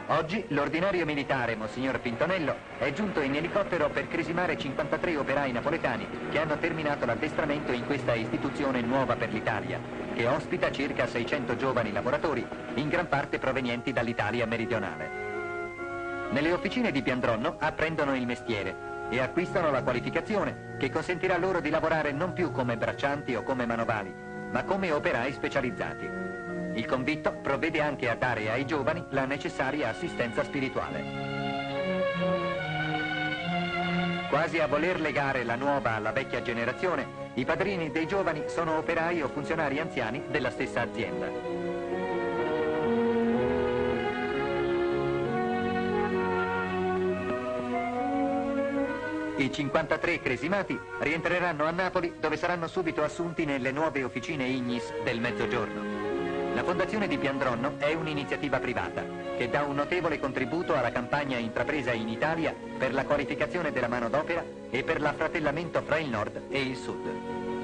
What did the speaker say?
Oggi l'ordinario militare, Monsignor Pintonello, è giunto in elicottero per cresimare 53 operai napoletani che hanno terminato l'addestramento in questa istituzione nuova per l'Italia, che ospita circa 600 giovani lavoratori, in gran parte provenienti dall'Italia meridionale. Nelle officine di Piandronno apprendono il mestiere e acquistano la qualificazione che consentirà loro di lavorare non più come braccianti o come manovali, ma come operai specializzati. Il convitto provvede anche a dare ai giovani la necessaria assistenza spirituale. Quasi a voler legare la nuova alla vecchia generazione, i padrini dei giovani sono operai o funzionari anziani della stessa azienda. I 53 cresimati rientreranno a Napoli, dove saranno subito assunti nelle nuove officine Ignis del Mezzogiorno. La Fondazione di Piandronno è un'iniziativa privata che dà un notevole contributo alla campagna intrapresa in Italia per la qualificazione della manodopera e per l'affratellamento fra il Nord e il Sud.